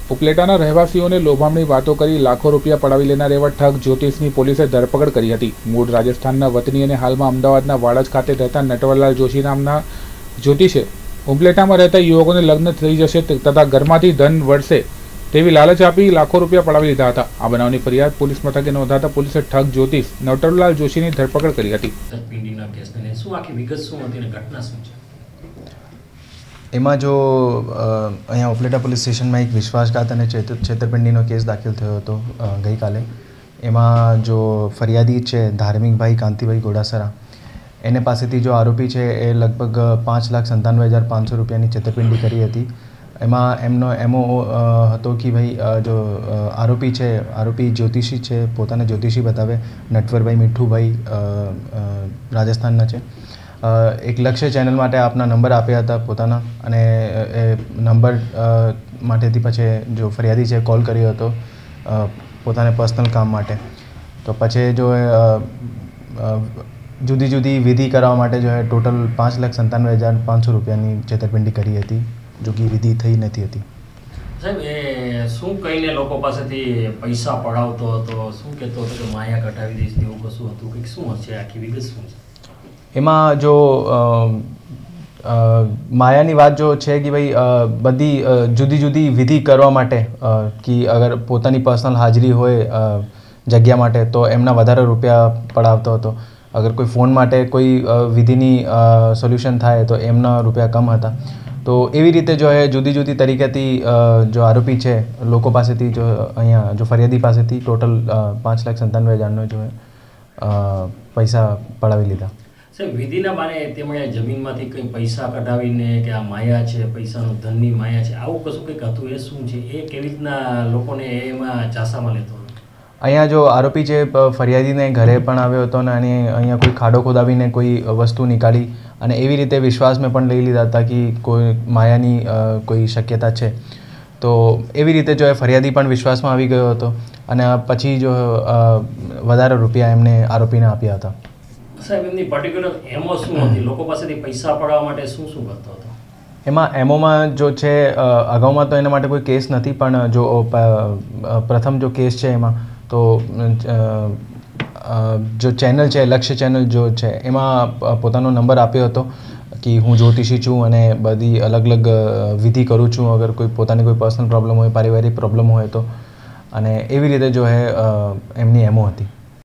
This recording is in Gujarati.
ઉપલેટાના રહેવાસીઓને લોભામણી વાતો કરી લાખો રૂપિયા પડાવી લેનાર એવા ઠગ જ્યોતિષની પોલીસે ધરપકડ કરી હતી। મૂળ રાજસ્થાનના વતની અને હાલમાં અમદાવાદના વાડજ ખાતે રહેતા નટવરલાલ જોશી નામના જ્યોતિષે ઉપલેટામાં રહેતા યુવકોને લગ્ન થઈ જશે તથા ઘરમાંથી ધન વળશે તેવી લાલચ આપી લાખો રૂપિયા પડાવી લીધા હતા। આ બનાવની ફરિયાદ પોલીસ મથકે નોંધાતા પોલીસે ઠગ જ્યોતિષ નટવરલાલ જોશીની ધરપકડ કરી હતી। એમાં જો અહીંયા ઉપલેટા પોલીસ સ્ટેશનમાં એક વિશ્વાસઘાત અને છેતરપિંડીનો કેસ દાખલ થયો હતો ગઈકાલે। એમાં જો ફરિયાદી છે ધાર્મિકભાઈ કાંતિભાઈ ગોડાસરા, એને પાસેથી જો આરોપી છે એ લગભગ 5,97,500 રૂપિયાની છેતરપિંડી કરી હતી। એમાં એમનો એમો હતો કે ભાઈ જો આરોપી છે, આરોપી જ્યોતિષી છે, પોતાને જ્યોતિષી બતાવે, નટવરભાઈ મીઠુભાઈ રાજસ્થાનના છે। એક લક્ષ્ય ચેનલ માટે આપના નંબર આપ્યા હતા પોતાના, અને એ નંબર માટેથી પછી જો ફરિયાદી છે કોલ કર્યો હતો પોતાને પર્સનલ કામ માટે। તો પછી જો જુદી જુદી વિધિ કરવા માટે જો ટોટલ 5,97,500 રૂપિયાની છેતરપિંડી કરી હતી, જો કે વિધિ થઈ નથી હતી। સાહેબ, એ શું કહીને લોકો પાસેથી પૈસા પડાવતો હતો? શું કહેતો હતો કે માયા કટાવી દઈશ એવું કશું હતું? કંઈક શું હશે, આખી વિગત શું છે એમાં? જો માયાની વાત જો છે કે ભાઈ બધી જુદી જુદી વિધિ કરવા માટે કે અગર પોતાની પર્સનલ હાજરી હોય જગ્યા માટે તો એમના વધારે રૂપિયા પડાવતો હતો। અગર કોઈ ફોન માટે કોઈ વિધિની સોલ્યુશન થાય તો એમના રૂપિયા કમ હતા। તો એવી રીતે જો એ જુદી જુદી તરીકેથી જો આરોપી છે લોકો પાસેથી જો અહીંયા જો ફરિયાદી પાસેથી ટોટલ 5,97,500 જો પૈસા પડાવી લીધા। સાહેબ, વિધિના બારે તેમણે જમીનમાંથી કંઈ પૈસા કઢાવીને કે આ માયા છે, પૈસાનું ધનની માયા છે, આવું કશું કંઈક હતું? એ શું છે? એ કેવી રીતના લોકોને એમાં ચાસામાં લેતો હતો? અહીંયા જો આરોપી છે ફરિયાદીને ઘરે પણ આવ્યો હતો અને અહીંયા કોઈ ખાડો ખોદાવીને કોઈ વસ્તુ નીકાળી અને એવી રીતે વિશ્વાસમાં પણ લઈ લીધા હતા કે કોઈ માયાની કોઈ શક્યતા છે। તો એવી રીતે જો એ ફરિયાદી પણ વિશ્વાસમાં આવી ગયો હતો અને પછી જો વધારે રૂપિયા એમને આરોપીને આપ્યા હતા। સાહેબ, એમની પર્ટિક્યુલર એમો શું હતી? લોકો પાસેથી પૈસા પડાવવા માટે શું શું કરતો હતો? એમાં એમોમાં જો છે અગાઉમાં તો એના માટે કોઈ કેસ નથી, પણ જો પ્રથમ જો કેસ છે એમાં તો જો ચેનલ છે લક્ષ્ય ચેનલ જો છે એમાં પોતાનો નંબર આપ્યો હતો કે હું જ્યોતિષી છું અને બધી અલગ અલગ વિધિ કરું છું અગર કોઈ પોતાની કોઈ પર્સનલ પ્રોબ્લેમ હોય, પારિવારિક પ્રોબ્લેમ હોય તો, અને એવી રીતે જો એમની એમો હતી।